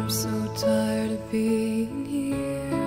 I'm so tired of being here,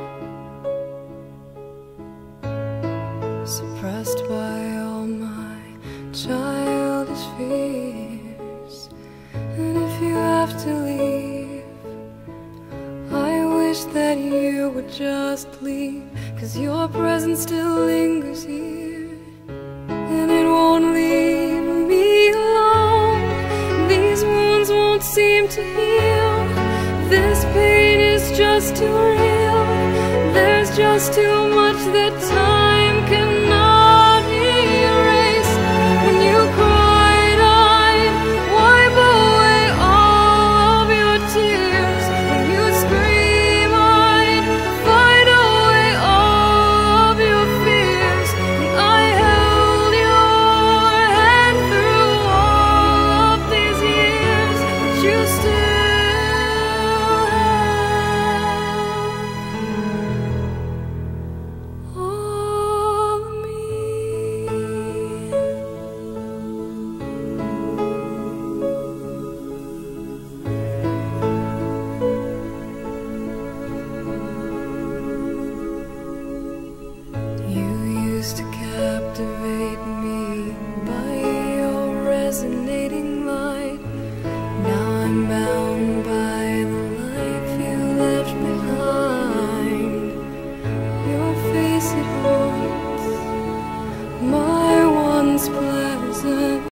suppressed by all my childish fears. And if you have to leave, I wish that you would just leave, 'cause your presence still lingers here, and it won't leave me alone. These wounds won't seem to heal. This pain is just too real. There's just too much that time cannot erase. When you cried, I'd wipe away all of your tears. When you scream, I'd fight away all of your fears. And I held your hand through all of these years, but you still to captivate me by your resonating light. Now I'm bound by